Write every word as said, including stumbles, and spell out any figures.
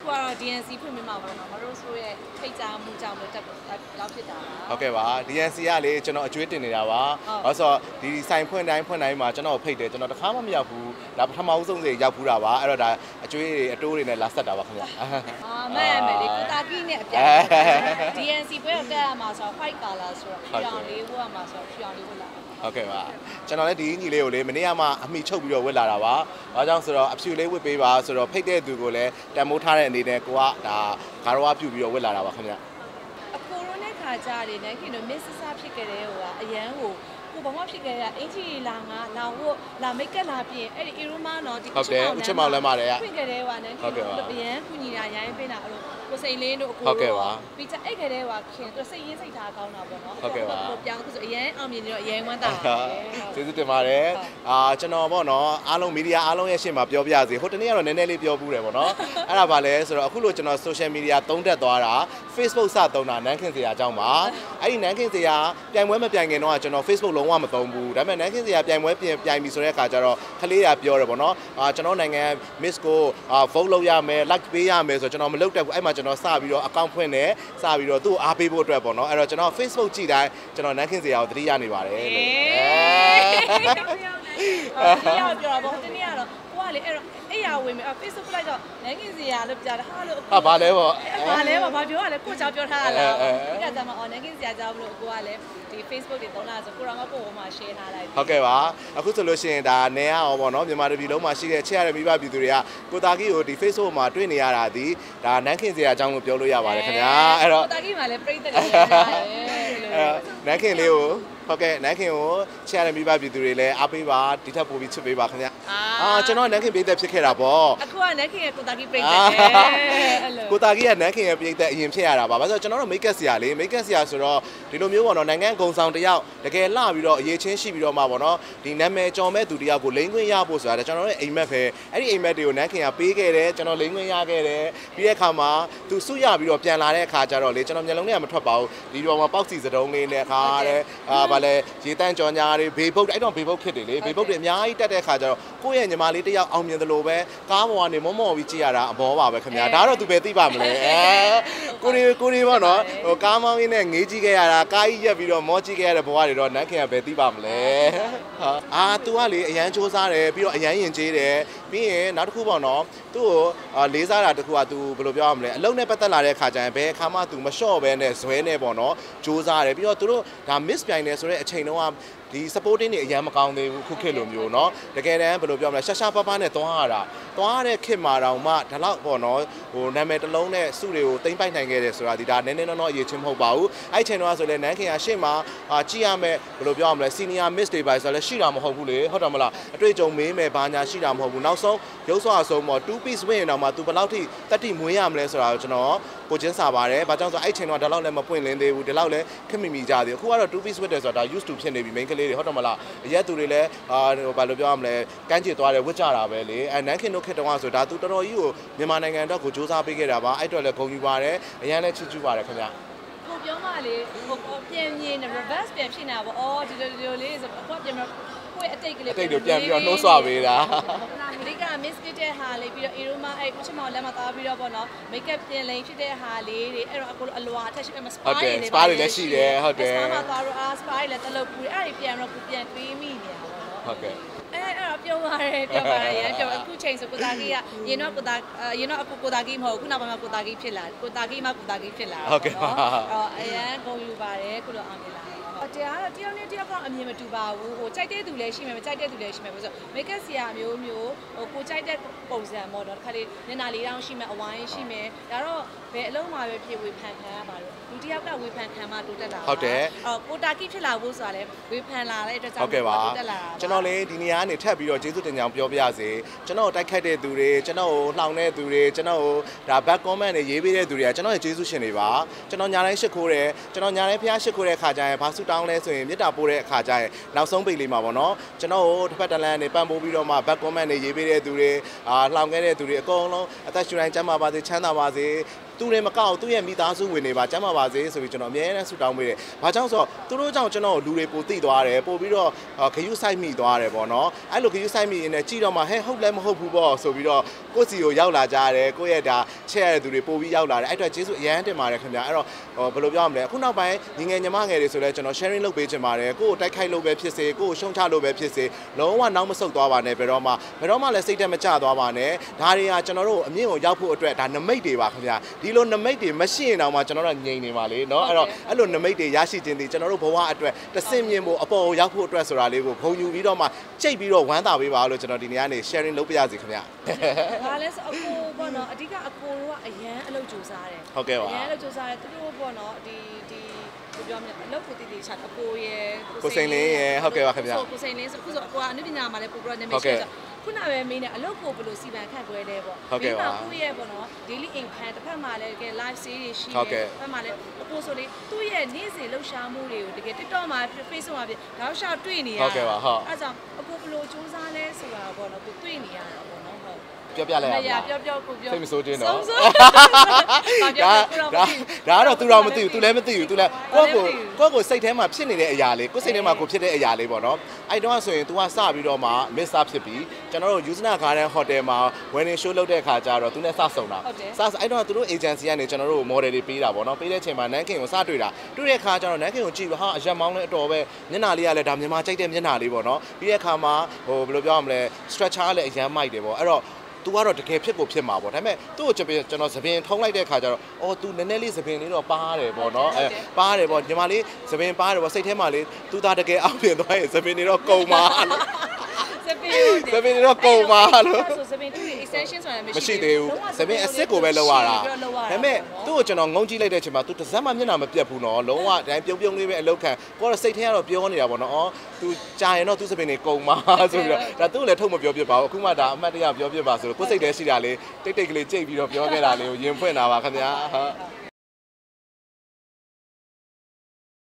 Qua D N C ဖွင့်မိမှာပေါ့နော်မတို့ဆိုရဲ့ဖိတ်ကြားမှုကြောင့်လို့တက်လောက်ဖြစ်တာလားဟုတ်ကဲ့ပါ D N C ကလေကျွန်တော်အကျွေးတင်နေတာပါဟောဆိုဒီဆိုင်ဖွင့်တိုင်းဖွင့်တိုင်းမှာကျွန်တော်ဖိတ်တယ်ကျွန်တော်တခါမှမရောက်ဘူးဒါပထမဦးဆုံးစီရောက်ဘူးတာပါအဲ့တော့ဒါအကျွေးတွေအတိုးတွေနဲ့လာဆက်တာပါခင်ဗျာအာမဲမဲလေကိုတာကီနဲ့အပြတ် D N C ပွဲတက်ရမှာဆိုတော့ white color ဆိုတော့ဖြောင်လေးဝတ်ရမှာဆိုတော့ဖြောင်လေးဝတ်လာဟုတ်ကဲ့ပါကျွန်တော်လည်းဒီညီလေးကိုလေမနေ့ကမှအမိချုပ်ပြီးတော့ဝတ်လာတာပါဘာကြောင့်ဆိုတော့အဖြူလေးဝတ်ပေးပါဆိုတော့ဖိတ်တဲ့သူကိုလည်းတန်မိုးထားတဲ့အနေနဲ့ကိုကဒါဂါရဝပြုပြီးတော့ဝတ်လာတာပါခင်ဗျာအကိုရိုနဲ့ခါကြတယ်နဲ့ခင်ဗျ miss ဆာဖြစ်ခဲ့တဲ့ဟိုကအရန်ကိုကိုဘာမှဖြစ်ခဲ့ရအင်ကြီးလာငါလာဝတ်လာမိတ်ကက်လာပြင်အဲ့ဒီ Iruma နော်ဒီဟုတ်တယ်ဦးချမောင်လည်းပါတယ်ဖြစ်ခဲ့တဲ့ဟိုနဲ့ခင်ဗျအရန်ကူညီတာရိုင်းပေးတာအဲ့လိုကိုစိန်လင်းတို့အကိုတို့ပြီးကြအဲ့ခဲ့တဲ့ဟိုခင်သူစိတ်ရင်းစိတ်ထားကောင်းတာပေါ့နော်ဟုတ်ကဲ့ပါကိုပြောင်းဆိုအရန်အောင်မြင်နေတော့အရန်ဝမ်းသာကျေးဇူးတင်ပါတယ်အာကျွန်တော်ပေါ့နော်အားလုံးမီဒီယာအားလုံးရဲ့ရှေ့မှာပြောပြစီဟိုတနေ့ကတော့နည်းနည်းလေးပြောဘူးတယ်ပေါ့နော်အဲ့ဒါပါလဲဆိုတော့အခုလို့ကျွန်တော် social media သုံးတက်သွားတာ Facebook စသုံးတာနန်းခင်စရာအကြောင်းပါအဲ့ဒီနန်းခင်စရာပြိုင်ပွဲမပြိုင်ခင်တော့ကျွန်တော် Facebook လုံးဝမသုံးဘူးဒါပေမဲ့နန်းခင်စရာပြိုင်ပွဲပြင်ပြိုင်ပြီဆိုတဲ့အခါကျတော့ခလေးရာပြောတယ်ပေါ့နော်အာကျွန်တော်နိုင်ငံ Miss ကို vote လုပ်ရမယ် like ပေးရမယ်ဆိုတော့ကျွန်တော်မလုပ်တတ်ဘူးအဲ့မှာကျွန်တော်စပြီးတော့ account ဖွင့်တယ်စပြီးတော့သူ့ကိုအားပေးဖို့အတွက်ပေါ့နော်အဲ့တော့ကျွန်တော် Facebook ကြည့်တိုင်းကျွန်တော်နန်းခင်စရာကိုသတိရနေပါတယ်လို့အဲပြောပြောတော့တနေ့ကတော့ကိုကလေအဲ့တော့အဲ့ရဝင်မယ် Facebook လိုက်တော့နန်းခင်စရာလို့ပြောတာဟာလို့ဟာဘာလဲပေါ့ဘာလဲပေါ့ဘာပြောရလဲကိုကြောင်ပြောထားရလားဒီကတည်းကအော်နန်းခင်စရာကြောင့်မလို့ကိုကလည်းဒီ Facebook တွေသုံးလာဆိုကိုရောကကိုဟိုမှာ share ထားလိုက်ဟုတ်ကဲ့ပါအခုဆိုလို့ရှိရင်ဒါနေရအောင်ပေါ့နော်မြန်မာပြည်လုံးမှာရှိတဲ့ချက်ရတဲ့မိဘပြည်သူတွေကကိုတာကီကိုဒီ Facebook မှာတွေ့နေရတာဒီဒါနန်းခင်စရာအကြောင်းလို့ပြောလို့ရပါတယ်ခင်ဗျာအဲ့တော့ကိုတာကီမှာလည်းပြိတ္တတွေရတယ်နန်းခင်လေးကိုဟုတ်ကဲ့နန်းခင်ကိုချက်ရတဲ့မိဘပြည်သူတွေလည်းအားပေးပါဒီထက်ပိုပြီးချစ်ပေးပါခင်ဗျာအာကျွန်တော်နန်းခင်ပြည်သက်ဖြစ်ခဲ့တာပေါ့အခုကနန်းခင်ရဲ့ကိုတာကီပြိတ္တတယ်ကိုတာကီကနန်းခင်ရဲ့ပြည်သက်အရင်ဖြစ်ရတာပါဘာလို့ကျွန်တော်တို့ make up ဆရာလေ make up ဆရာဆိုတော့ဒီလိုမျိုးပေါ့နော်နိုင်ငံဂုံဆောင်တယောက်တကယ်လှပြီးတော့အရေးချင်းရှိပြီးတော့မှပေါ့နော်ဒီနာမည်ကြော်မဲ့သူတယောက်ကိုလိမ့်ခွင့်ရဖို့ဆိုတာကျွန်တော်တို့အိမ်မက်ပဲအဲ့ဒီအိမ်မက်တွေကိုနန်းခင်ကပေးခဲ့တယ်ကျွန်တော်လိမ့်ခွင့်ရခဲ့တယ်ပြီးတဲ့အခါမှာသူစုရပြီးတော့ပြန်လာတဲ့အခါကျတော့လေကျွန်တော်မျက်လုံးထဲကမထွက်ပါဘူးဒီတော့မှပေါက်စီစတုံးလေးနဲ့အခါတဲ့အာဗာလဲရေတန်းကြော်ညာတွေဘေဘုတ်အဲ့တော့ဘေဘုတ်ဖြစ်တယ်လေဘေဘုတ်တွေအများကြီးတက်တဲ့အခါကျတော့ကိုယ့်ရဲ့ညီမလေးတယောက်အောင်မြင်သလိုပဲကားပေါ်ကနေမောမောပြီးကြည့်ရတာအဘောပါပဲခင်ဗျာဒါတော့သူပဲသိပါမလဲအဲကိုရီကိုရီပေါ့နော်ဟိုကားမောင်းရင်းနဲ့ငေးကြည့်ခဲ့ရတာကားကြီးရက်ပြီးတော့မောကြည့်ခဲ့ရတဲ့ဘဝတွေတော့နန်းခင်ကပဲသိပါမလဲဟာအာ तू ကလေအရန်စူးစားတယ်ပြီးတော့အရန်ယဉ်ကျေးတယ်ပြီးရင်နောက်တစ်ခုပေါ့နော်သူ့ကိုလေးစားတာတစ်ခုက तू ဘယ်လိုပြောရမလဲအလုံးနဲ့ပတ်သက်လာတဲ့အခါကျရင်ဘယ်အခါမှ तू မလျှော့ပဲနဲ့ဇွဲနဲ့ပေါ့နော်စူးစားတယ်ပြီးတော့သူတို့ဒါ miss ပြိုင်နေဆိုတဲ့အချိန်တုန်းကဒီ supporting တွေအရန်မကောင်းသေးဘူးခုခေတ်လိုမျိုးเนาะတကယ်တမ်းဘယ်လိုပြောမလဲရှာရှာပါပါနဲ့သွားရတာသွားရတဲ့ခေတ်မှာတောင်မှဒါတော့ပေါ့နော်ဟိုနာမည်တစ်လုံးနဲ့စုတွေကိုတိမ့်ပိုက်နိုင်ခဲ့တယ်ဆိုတာဒီဒါနည်းနည်းတော့အရေးချင်းမဟုတ်ပါဘူးအဲ့အချိန်တုန်းကဆိုလဲနန်းခင်ကရှေ့မှာကြည့်ရမယ်ဘယ်လိုပြောရမလဲ senior miss တွေပါဆိုလဲရှိတာမဟုတ်ဘူးလေဟုတ်တယ်မလားအတွေ့အကြုံမေးမယ်ဘာညာရှိတာမဟုတ်ဘူးနောက်ဆုံးရုပ်ဆွာအဆုံးပေါ့ two piece ဝင်းရင်တော့မှ तू ဘယ်လောက်ထိတက်တိမွေးရမလဲဆိုတာကိုကျွန်တော်ကိုချင်းစာပါတယ်ဘာကြောင့်ဆိုအဲ့အချိန်တော့ဒါလောက်လည်းမပွင့်လင်းသေးဘူးဒါလောက်လည်းခက်မိမိကြသေးအခုကတော့ two piece ဝတ်တယ်ဆိုတာဒါ used to ဖြစ်နေပြီ main ကလေးတွေဟုတ်တယ်မလားအရက်သူတွေလည်းအာဟိုဘာလို့ပြောရမလဲကမ်းခြေသွားတယ်ဝတ်ကြတာပဲလေအဲနန်းခင်တို့ခေတ်တုန်းကဆိုဒါ तू တော်တော်ကြီးကိုမြန်မာနိုင်ငံအတွက်ကိုစူးစမ်းပေးခဲ့တာပါအဲ့တော့လည်းဂုဏ်ယူပါတယ်အရင်လည်းချစ်ကျူးပါတယ်ခင်ဗျကိုပြောမှလေဟိုပြန်မြင် reverse ပြန်ဖြစ်နေတာပေါ့အော်ဒီလိုဒီလိုလေးဆိုတော့ပြန်ကိုယ့်အတိတ်ကလေးအတိတ်ကိုပြန်ပြီးတော့နှိုးဆွပေးတာအမေရိက miss ဖြစ်တဲ့ဟာလေးပြီးတော့ Iruma အဲ့ဦးချမောင်လက်မှာသားပြီးတော့ပေါ့နော် make up ပြင်လိန်ဖြစ်တဲ့ဟာလေးတွေအဲ့တော့အကိုအလွာအထက်ရှိမှ spa တွေလည်း spa တွေလည်းရှိတယ်ဟုတ်တယ် spa မှာသွားတော့အာ spa တွေလည်းတလုပ်ပူတယ်အဲ့ဒီပြန်တော့ကိုပြန်တွေးမိနေတာပေါ့နော်ဟုတ်ကဲ့အဲအဲ့တော့ပြောပါတယ်ပြောပါတယ်ရန်ပြောအခုချိန်ဆိုကိုတာကီကရင်တော့ကိုတာရင်တော့အခုကိုတာကီမဟုတ်ခုနောက်ပိုင်းမှာကိုတာကီဖြစ်လာကိုတာကီမှကိုတာကီဖြစ်လာဟုတ်ကဲ့ပါအော်အရန်ဂုဏ်ယူပါတယ်ခုလိုအောင်မြင်လာတရားတော့တယောက်နဲ့တယောက်ကအမြင်မတူပါဘူးဟိုကြိုက်တဲ့သူလည်းရှိမယ်မကြိုက်တဲ့သူလည်းရှိမယ်ဆိုတော့ make up ဆရာမျိုးမျိုးဟိုကိုကြိုက်တဲ့ပုံစံပေါ့နော်တစ်ခါလေးမျက်နှာလေးတောင်ရှိမယ်အဝိုင်းရှိမယ်ဒါတော့ဘယ်အလုံးမှာပဲဖြစ်ဝေဖန်ခံရပါလို့လူတယောက်ကဝေဖန်ခံမှတိုးတက်လာဟုတ်တယ်အော်ကိုတာကီဖြစ်လာဖို့ဆိုတာလည်းဝေဖန်လာတဲ့အတွက်ကြောင့်တိုးတက်လာတာကျွန်တော်လည်းဒီနေရာကနေထပ်ပြီးတော့ကျေးဇူးတင်ကြောင်းပြောပြရစေကျွန်တော်တိုက်ခိုက်တဲ့သူတွေကျွန်တော်ကိုလှောင်တဲ့သူတွေကျွန်တော်ကိုဒါ back comment တွေရေးပေးတဲ့သူတွေကကျွန်တော်ရဲ့ကျေးဇူးရှင်တွေပါကျွန်တော်ညာတိုင်းရှစ်ခိုးတယ်ကျွန်တော်ညာတိုင်းဖျားရှစ်ခိုးတဲ့ခါကျရင်ဘာဆူတောင်းလဲဆိုရင်မြေတာပို့တဲ့အခါကျရင်နောက်ဆုံးပိတ်လေးမှာပေါ့နော်ကျွန်တော်ကိုတစ်ဖက်တစ်လမ်းနေပံ့ပိုးပြီးတော့မှ back comment တွေရေးပေးတဲ့သူတွေအာလှောင်ခဲ့တဲ့သူတွေအကုန်လုံးအသက်ရှူတိုင်းကျန်းမာပါစေချမ်းသာပါစေသူတွေမကောက်သူ့ရဲ့မိသားစုဝင်တွေပါကျမ်းမာပါစေဆိုပြီးကျွန်တော်အမြဲတမ်းဆုတောင်းပေးတယ်။ဘာကြောင့်ဆိုတော့သူတို့ကြောင့်ကျွန်တော်လူတွေပိုသိသွားတယ်ပို့ပြီးတော့ခရူးဆိုင်မိသွားတယ်ပေါ့နော်။အဲ့လိုခရူးဆိုင်မိနေကြည့်တော့မှဟဲဟုတ်လည်းမဟုတ်ဘူးပေါ့ဆိုပြီးတော့ကိုယ့်စီကိုရောက်လာကြတယ်ကိုယ့်ရဲ့ဒါချက်ရတဲ့သူတွေပို့ပြီးရောက်လာတယ်အဲ့အတွက်ကျေးဇူးအရန်တင်ပါတယ်ခင်ဗျာအဲ့တော့ဘယ်လိုပြောရမလဲအခုနောက်ပိုင်းညီငယ်ညီမငယ်တွေဆိုလဲကျွန်တော် sharing လုပ်ပေးချင်ပါတယ်ကိုယ့်ကိုတိုက်ခိုက်လို့ပဲဖြစ်စေကိုယ့်ကိုရှုံချလို့ပဲဖြစ်စေလုံးဝနောက်မဆုတ်သွားပါနဲ့ဘယ်တော့မှဘယ်တော့မှလည်းစိတ်တက်မကျသွားပါနဲ့ဒါတွေကကျွန်တော်တို့အမြင့်ကိုရောက်ဖို့အတွက်ဒါနမိတ်တွေပါခင်ဗျာဒီလိုနမိတ်တွေမရှိရင်တော့မှကျွန်တော်တို့ငြိမ်နေပါလေเนาะအဲ့တော့အဲ့လိုနမိတ်တွေရရှိခြင်းဒီကျွန်တော်တို့ဘဝအတွက်တဆင့်မြင့်ဖို့အပေါ်ရောက်ဖို့အတွက်ဆိုတာလေးကိုဂုဏ်ယူပြီးတော့မှကြိတ်ပြီးတော့ဝမ်းသာပေးပါလို့ကျွန်တော်ဒီနေ့ကနေ sharing လုပ်ပြရစီခင်ဗျာဒါလည်းအကိုပေါ့နော်အဓိကအကိုတို့ကအရန်အလုပ်ကြိုးစားတယ်ဟုတ်ကဲ့ပါအရန်အလုပ်ကြိုးစားတယ်သူတို့ပေါ့နော်ဒီဒီပြောမလဲအလုပ်ကိုတည်တည်ချအကိုရဲ့ကိုစိန်လင်းရဲ့ဟုတ်ကဲ့ပါခင်ဗျာကိုစိန်လင်းဆိုခုဆိုအကိုကအနုပညာမှာလည်းပို့ပြီးတော့နာမည်ရှိကြခုနပဲမင်းနဲ့အလုပ်ကိုဘယ်လိုစီမံခန့်ခွဲလဲပေါ့ဟုတ်ကဲ့ပါကိုရဲ့ပေါ့နော် daily income တစ်ဖက်မှာလည်းတကယ် live series ရှိတယ်တစ်ဖက်မှာလည်းအကိုဆိုလေသူ့ရဲ့နေ့စဉ်လှုပ်ရှားမှုတွေကိုတကယ် TikTok မှာ Facebook မှာပြတောက်လျှောက်တွေ့နေရဟုတ်ကဲ့ပါဟုတ်အဲဒါကြောင့်အကိုဘယ်လိုစူးစမ်းလဲဆိုတာပေါ့နော်ကိုတွေ့နေရတာပေါ့နော်ဟုတ်ပြောပြလိုက်ရအောင်ပြောပြောကိုပြောစိတ်မဆိုးခြင်းတော့ဒါဒါကတော့ तू တော့မသိဘူး तू လည်းမသိဘူး तू လည်းကိုယ့်ကိုကိုယ့်ကိုစိတ်ထဲမှာဖြစ်နေတဲ့အရာလေးကိုယ်စိတ်ထဲမှာကိုဖြစ်တဲ့အရာလေးပေါ့နော်အဲ့တော့ဆိုရင် तू ကစပြီးတော့မှ miss up ဖြစ်ပြီးကျွန်တော်တို့ Usna Garden Hotel မှာ wedding show လုပ်တဲ့အခါကျတော့ तू နဲ့စဆုံတာစအဲ့တော့သူတို့ agency ကနေကျွန်တော်တို့ model တွေပေးတာပေါ့နော်ပေးတဲ့အချိန်မှာနန်းခင်ကိုစတွေ့တာတွေ့တဲ့အခါကျတော့နန်းခင်ကိုကြည့်ပြီးဟာအရက်မောင်းလည်းအတော်ပဲမျက်နှာလေးကလည်းဒါမြန်မာကြိုက်တဲ့မျက်နှာလေးပေါ့နော်ပြီးတဲ့အခါမှာဟိုဘယ်လိုပြောရမလဲ structure လည်းအရန်မိုက်တယ်ပေါ့အဲ့တော့तू ကတော့တကယ်ဖြစ်ကိုဖြစ်မှာပေါ့ဒါပေမဲ့သူ့ကိုကျွန်တော်သပင်ထုံးလိုက်တဲ့ခါကျတော့အော် तू နည်းနည်းလေးသပင်လေးတော့ပါတယ်ပေါ့နော်အဲပါတယ်ပေါ့ညီမလေးသပင်ပါတယ်ပေါ့စိတ်ထဲမှာလေး तू သားတကယ်အောက်ပြင်သွားရင်သပင်တွေတော့ကုန်ပါလို့စပင်းစပင်းတော့ကုန်ပါလို့ဆိုစပင်းသူ့ extension ဆိုတာမရှိသေးဘူးစပင်းအစ်စ်ကိုပဲလောက်ရတာဒါပေမဲ့သူ့ကိုကျွန်တော်ငုံကြည့်လိုက်တဲ့အချိန်မှာ तू တစ်စက်မှမျက်နှာမပြတ်ဘူးနော်လုံးဝတိုင်းပြုံးပြုံးလေးပဲအလောက်ခံကိုကတော့စိတ်ထဲကတော့ပြောနေတာပေါ့နော်အော် तू ကြာရင်တော့ तू စပင်းတွေကုန်ပါဆိုပြီးတော့ဒါသူ့ကိုလည်းထုတ်မပြောပြပါဘူးအခုမှဒါအမှတ်တရပြောပြပါဆိုတော့ကိုယ်စိတ်ထဲရှိတာလေးတိတ်တိတ်ကလေးကြိတ်ပြီးတော့ပြောခဲ့တာလေးကိုရင်ဖွင့်တာပါခင်ဗျာဟုတ်